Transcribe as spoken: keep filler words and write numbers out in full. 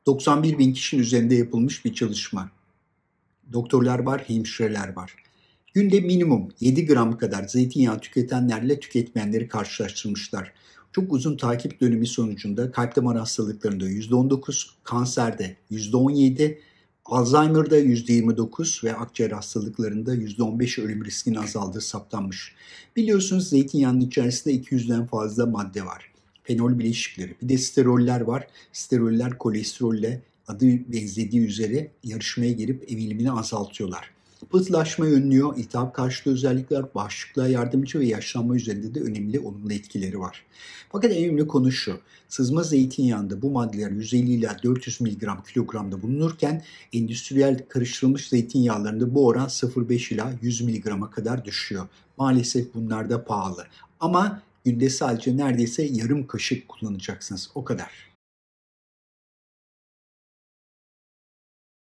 doksan bir bin kişinin üzerinde yapılmış bir çalışma. Doktorlar var, hemşireler var. Günde minimum yedi gram kadar zeytinyağı tüketenlerle tüketmeyenleri karşılaştırmışlar. Çok uzun takip dönemi sonucunda kalp damar hastalıklarında yüzde on dokuz, kanserde yüzde on yedi, Alzheimer'da yüzde yirmi dokuz ve akciğer hastalıklarında yüzde on beş ölüm riskinin azaldığı saptanmış. Biliyorsunuz zeytinyağının içerisinde iki yüzden fazla madde var. Fenol bileşikleri, bir de steroller var. Steroller kolesterolle adı benzediği üzere yarışmaya girip emilimini azaltıyorlar. Pıhtılaşmayı önlüyor, iltihap karşıtı özellikler, bağışıklığa yardımcı ve yaşlanma üzerinde de önemli olumlu etkileri var. Fakat en önemli konu şu, sızma zeytinyağında bu maddeler yüz elli ila dört yüz miligram kilogramda bulunurken endüstriyel karıştırılmış zeytinyağlarında bu oran sıfır virgül beş ila yüz miligrama kadar düşüyor. Maalesef bunlar da pahalı ama günde sadece neredeyse yarım kaşık kullanacaksınız, o kadar.